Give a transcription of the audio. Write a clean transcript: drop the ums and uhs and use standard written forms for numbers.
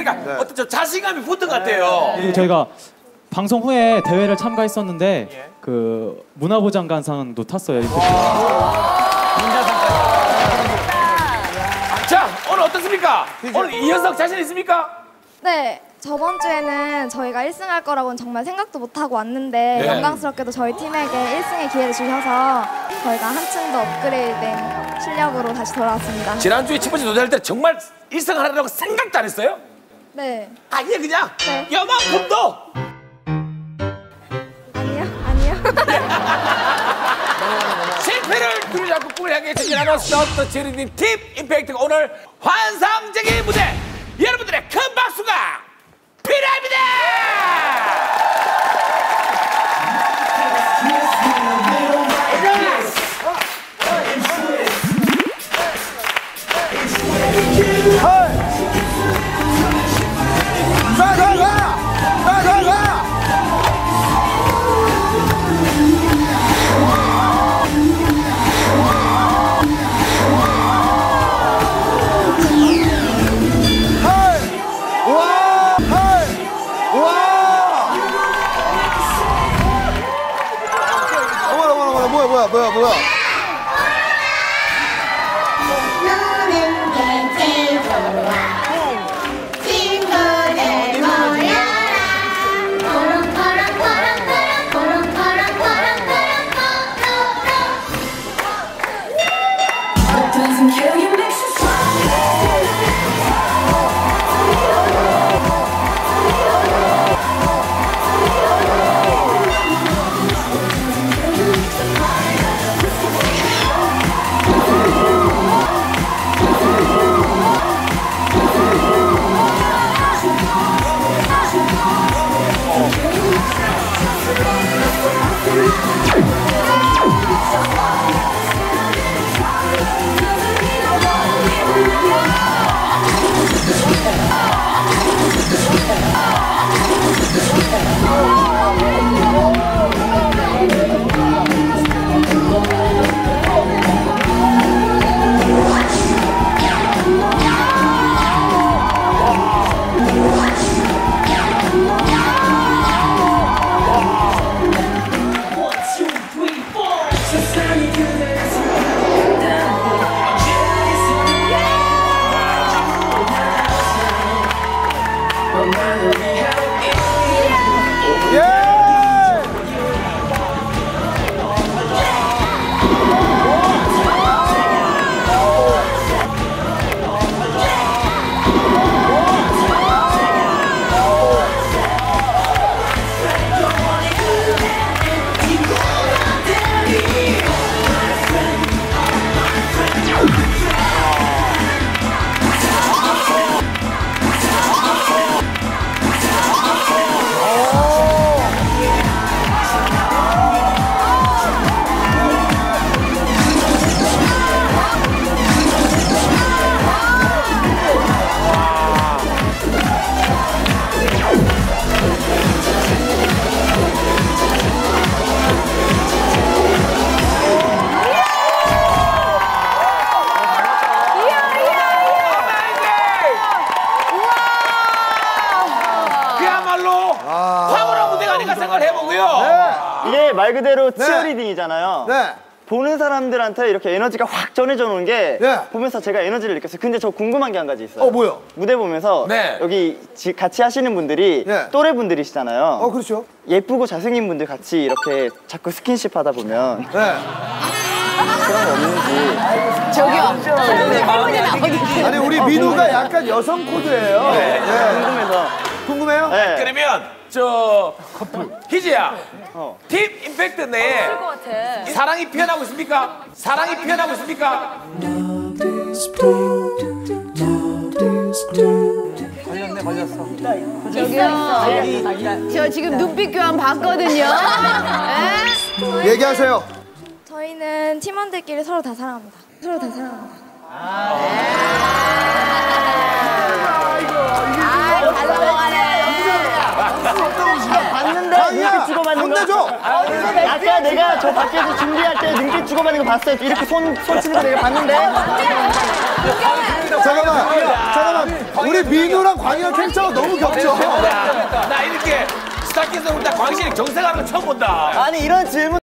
그러니까 어떤 좀 자신감이 붙은 것 같아요. 그리고 저희가 방송 후에 대회를 참가했었는데 그 문화부장관상도 탔어요. 자, 오늘 어떻습니까? 오늘 이현석 자신 있습니까? 네, 저번 주에는 저희가 1등 할 거라고는 정말 생각도 못하고 왔는데 영광스럽게도 저희 팀에게 1승의 기회를 주셔서 저희가 한층 더 업그레이드된 실력으로 다시 돌아왔습니다. 지난주에 첫 번째 도전할 때 정말 1승 하려고 생각도 안 했어요? 네. 아니야 그냥 네. 요만큼도 아니요. 실패를 두려잡고 꿈을 향해 전진하는 스타트 체리님 팀 임팩트가 오늘 환상적인 무대 여러분들의 큰 박수가 필요합니다. 뭐야? 너는 대체 좋아 친구들 모여라 What doesn't kill you makes you 이게 말 그대로 치어리딩이잖아요. 네. 보는 사람들한테 이렇게 에너지가 확 전해져 놓은 게 보면서 제가 에너지를 느꼈어요. 근데 저 궁금한 게 한 가지 있어요. 뭐요? 무대 보면서 여기 같이 하시는 분들이 또래 분들이시잖아요. 그렇죠. 예쁘고 잘생긴 분들 같이 이렇게 자꾸 스킨십 하다 보면 그런 거 없는지. 저기요. 아니 우리 민우가 약간 여성 코드예요. 궁금해서. 궁금해요? 네. 그러면 저 희지야 팀 임팩트 내에 사랑이 피어나고 있습니까? 사랑이 피어나고 있습니까? 걸렸어. 저기요. 저 지금 눈빛 교환 봤거든요. 얘기하세요. 저희는 팀원들끼리 서로 다 사랑합니다. 서로 다 사랑합니다. 잘 넘어가네. 봤는데 눈빛 주고받는 거. 아까 내가 저 밖에서 준비할 때 눈빛 주고받는 거 봤어요. 이렇게 손 치는 거 내가 봤는데. 잠깐만. 우리 민우랑 광희랑 캐릭터가 너무 겹쳐. 나 이렇게 스타킹에서 나 광실이 정색하는 거 처음 본다. 아니 이런 질문